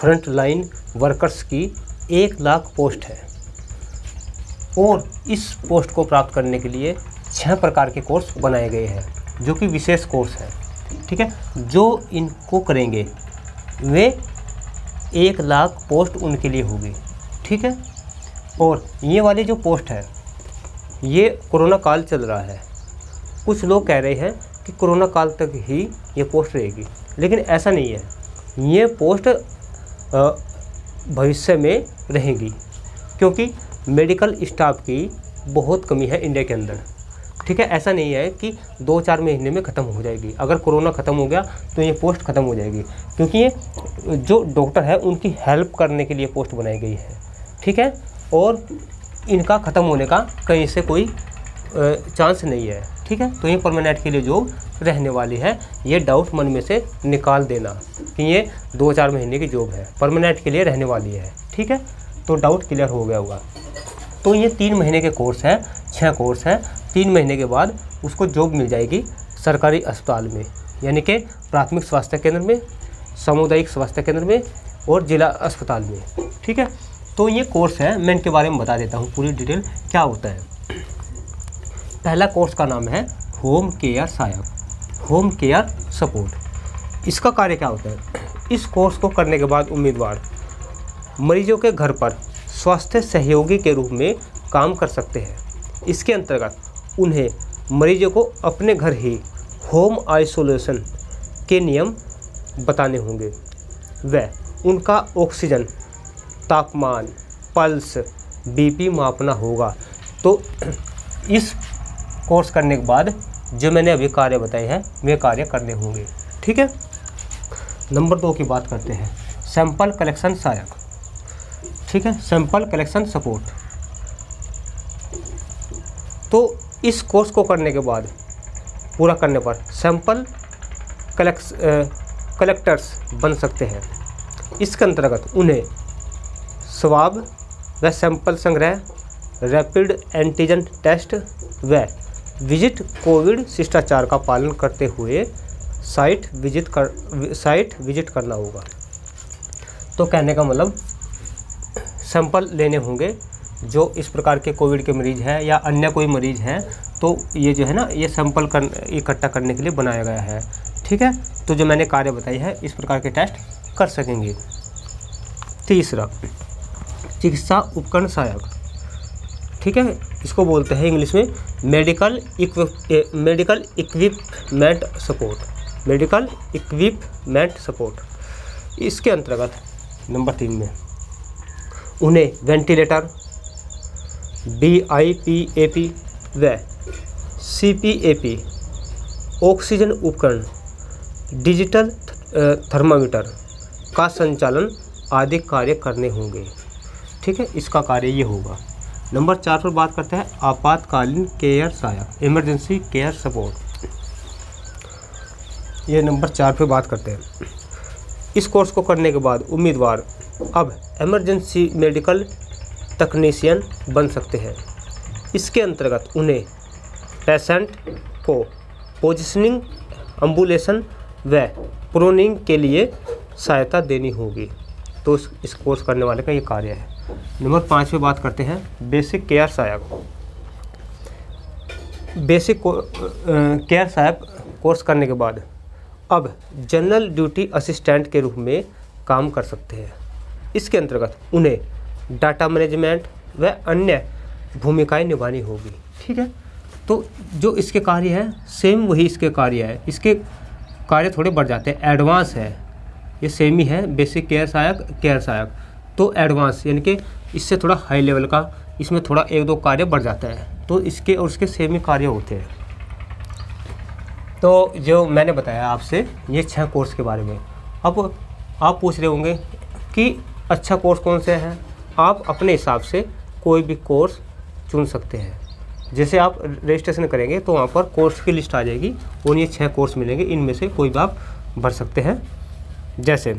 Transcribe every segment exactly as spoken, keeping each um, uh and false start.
Front line workers की एक lakh post है और इस पोस्ट को प्राप्त करने के लिए छह प्रकार के कोर्स बनाए गए हैं जो कि विशेष कोर्स हैं। ठीक है, जो इनको करेंगे वे एक लाख पोस्ट उनके लिए होगी। ठीक है, और ये वाली जो पोस्ट है ये कोरोना काल चल रहा है। कुछ लोग कह रहे हैं कि कोरोना काल तक ही ये पोस्ट रहेगी, लेकिन ऐसा नहीं है। ये पोस्ट भविष्य में रहेंगी क्योंकि मेडिकल स्टाफ की बहुत कमी है इंडिया के अंदर। ठीक है, ऐसा नहीं है कि दो चार महीने में ख़त्म हो जाएगी। अगर कोरोना ख़त्म हो गया तो ये पोस्ट ख़त्म हो जाएगी क्योंकि ये जो डॉक्टर है उनकी हेल्प करने के लिए पोस्ट बनाई गई है। ठीक है, और इनका ख़त्म होने का कहीं से कोई चांस नहीं है। ठीक है, तो ये परमानेंट के लिए जॉब रहने वाली है। ये डाउट मन में से निकाल देना कि ये दो चार महीने की जॉब है, परमानेंट के लिए रहने वाली है। ठीक है, तो डाउट क्लियर हो गया होगा। तो ये तीन महीने के कोर्स है, छः कोर्स है। तीन महीने के बाद उसको जॉब मिल जाएगी सरकारी अस्पताल में, यानी कि प्राथमिक स्वास्थ्य केंद्र में, सामुदायिक स्वास्थ्य केंद्र में और जिला अस्पताल में। ठीक है, तो ये कोर्स है, मैं इनके बारे में बता देता हूँ पूरी डिटेल क्या होता है। पहला कोर्स का नाम है होम केयर सहायक, होम केयर सपोर्ट। इसका कार्य क्या होता है? इस कोर्स को करने के बाद उम्मीदवार मरीजों के घर पर स्वास्थ्य सहयोगी के रूप में काम कर सकते हैं। इसके अंतर्गत उन्हें मरीजों को अपने घर ही होम आइसोलेशन के नियम बताने होंगे। वह उनका ऑक्सीजन, तापमान, पल्स, बीपी मापना होगा। तो इस कोर्स करने के बाद जो मैंने अभी कार्य बताए हैं वे कार्य करने होंगे। ठीक है, नंबर दो की बात करते हैं, सैंपल कलेक्शन सहायक। ठीक है, सैंपल कलेक्शन सपोर्ट। तो इस कोर्स को करने के बाद, पूरा करने पर सैंपल कलेक्स कलेक्टर्स बन सकते हैं। इसके अंतर्गत उन्हें स्वाब व सैंपल संग्रह, रैपिड एंटीजन टेस्ट व विजिट कोविड शिष्टाचार का पालन करते हुए साइट विजिट कर साइट विजिट करना होगा। तो कहने का मतलब सैंपल लेने होंगे जो इस प्रकार के कोविड के मरीज़ हैं या अन्य कोई मरीज़ हैं, तो ये जो है ना ये सैंपल कर इकट्ठा करने के लिए बनाया गया है। ठीक है, तो जो मैंने कार्य बताई है इस प्रकार के टेस्ट कर सकेंगे। तीसरा, चिकित्सा उपकरण सहायक। ठीक है, इसको बोलते हैं इंग्लिश में medical equip medical equipment support, medical equipment support. इसके अंतर्गत नंबर तीन में उन्हें ventilator, B I P A P व C P A P, oxygen उपकरण, डिजिटल थर्मामीटर का संचालन आदि कार्य करने होंगे। ठीक है, इसका कार्य ये होगा। नंबर चार पर बात करते हैं आपातकालीन केयर सहायक, इमरजेंसी केयर सपोर्ट। ये नंबर चार पे बात करते हैं। इस कोर्स को करने के बाद उम्मीदवार अब इमरजेंसी मेडिकल तकनीशियन बन सकते हैं। इसके अंतर्गत उन्हें पेशेंट को पोजिशनिंग, एम्बुलेशन व प्रोनिंग के लिए सहायता देनी होगी। तो इस कोर्स करने वाले का ये कार्य है। नंबर पाँच पे बात करते हैं बेसिक केयर सहायक। बेसिक केयर सहायक कोर्स करने के बाद अब जनरल ड्यूटी असिस्टेंट के रूप में काम कर सकते हैं। इसके अंतर्गत उन्हें डाटा मैनेजमेंट व अन्य भूमिकाएं निभानी होगी। ठीक है, तो जो इसके कार्य है सेम वही इसके कार्य है। इसके कार्य थोड़े बढ़ जाते हैं, एडवांस है। ये सेम ही है, बेसिक केयर सहायक, केयर सहायक, तो एडवांस यानी कि इससे थोड़ा हाई लेवल का, इसमें थोड़ा एक दो कार्य बढ़ जाता है। तो इसके और उसके सेम ही कार्य होते हैं। तो जो मैंने बताया आपसे ये छह कोर्स के बारे में। अब आप पूछ रहे होंगे कि अच्छा कोर्स कौन से है। आप अपने हिसाब से कोई भी कोर्स चुन सकते हैं। जैसे आप रजिस्ट्रेशन करेंगे तो वहाँ पर कोर्स की लिस्ट आ जाएगी और ये छः कोर्स मिलेंगे, इनमें से कोई भी आप भर सकते हैं। जैसे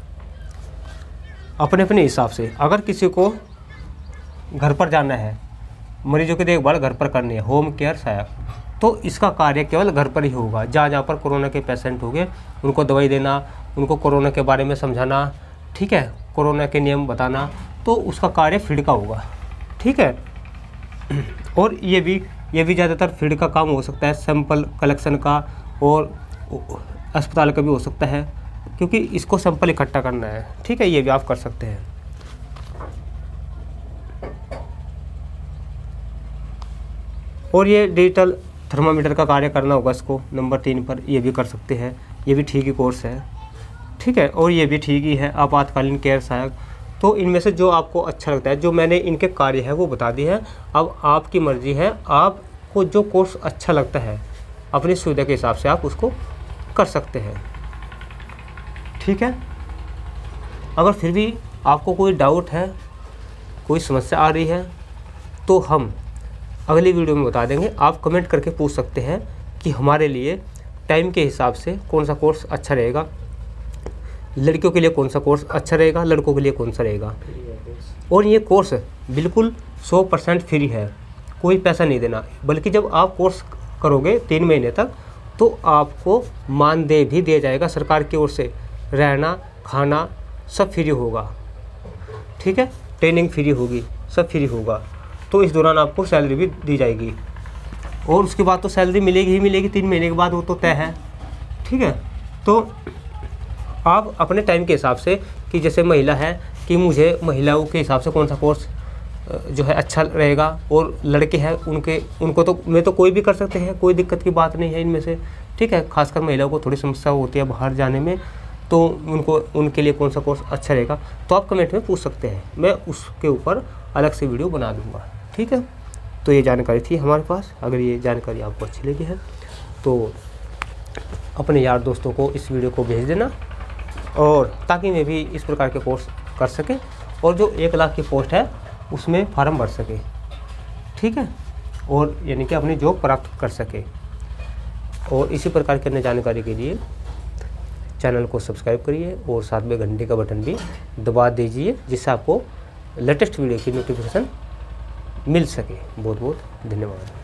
अपने अपने हिसाब से अगर किसी को घर पर जाना है, मरीजों की देखभाल घर पर करनी है, होम केयर सहायक, तो इसका कार्य केवल घर पर ही होगा। जहाँ जहाँ पर कोरोना के पेशेंट हो गए उनको दवाई देना, उनको कोरोना के बारे में समझाना, ठीक है, कोरोना के नियम बताना, तो उसका कार्य फील्ड का होगा, ठीक है। और ये भी ये भी ज़्यादातर फील्ड का काम हो सकता है, सैंपल कलेक्शन का और अस्पताल का भी हो सकता है, क्योंकि इसको सैंपल इकट्ठा करना है, ठीक है, ये भी आप कर सकते हैं। और ये डिजिटल थर्मामीटर का कार्य करना होगा इसको नंबर तीन पर, ये भी कर सकते हैं, ये भी ठीक ही कोर्स है, ठीक है। और ये भी ठीक ही है, आपातकालीन केयर सहायक। तो इनमें से जो आपको अच्छा लगता है, जो मैंने इनके कार्य है वो बता दिए हैं। अब आपकी मर्ज़ी है, आपको जो कोर्स अच्छा लगता है अपनी सुविधा के हिसाब से आप उसको कर सकते हैं, ठीक है। अगर फिर भी आपको कोई डाउट है, कोई समस्या आ रही है, तो हम अगली वीडियो में बता देंगे। आप कमेंट करके पूछ सकते हैं कि हमारे लिए टाइम के हिसाब से कौन सा कोर्स अच्छा रहेगा, लड़कियों के लिए कौन सा कोर्स अच्छा रहेगा, लड़कों के लिए कौन सा रहेगा। और ये कोर्स बिल्कुल सौ परसेंट फ्री है, कोई पैसा नहीं देना, बल्कि जब आप कोर्स करोगे तीन महीने तक तो आपको मानदेय भी दिया जाएगा सरकार की ओर से, रहना खाना सब फ्री होगा, ठीक है, ट्रेनिंग फ्री होगी, सब फ्री होगा। तो इस दौरान आपको सैलरी भी दी जाएगी, और उसके बाद तो सैलरी मिलेगी ही मिलेगी, तीन महीने के बाद वो तो तय है, ठीक है। तो आप अपने टाइम के हिसाब से, कि जैसे महिला है कि मुझे महिलाओं के हिसाब से कौन सा कोर्स जो है अच्छा रहेगा, और लड़के हैं उनके उनको तो मैं तो कोई भी कर सकते हैं, कोई दिक्कत की बात नहीं है इनमें से, ठीक है। खासकर महिलाओं को थोड़ी समस्या होती है बाहर जाने में, तो उनको उनके लिए कौन सा कोर्स अच्छा रहेगा, तो आप कमेंट में पूछ सकते हैं, मैं उसके ऊपर अलग से वीडियो बना दूँगा, ठीक है। तो ये जानकारी थी हमारे पास। अगर ये जानकारी आपको अच्छी लगी है तो अपने यार दोस्तों को इस वीडियो को भेज देना, और ताकि मैं भी इस प्रकार के कोर्स कर सके, और जो एक लाख की पोस्ट है उसमें फार्म भर सके, ठीक है, और यानी कि अपनी जॉब प्राप्त कर सके। और इसी प्रकार की अन्य जानकारी के लिए चैनल को सब्सक्राइब करिए और साथ में घंटे का बटन भी दबा दीजिए, जिससे आपको लेटेस्ट वीडियो की नोटिफिकेशन मिल सके। बहुत बहुत धन्यवाद।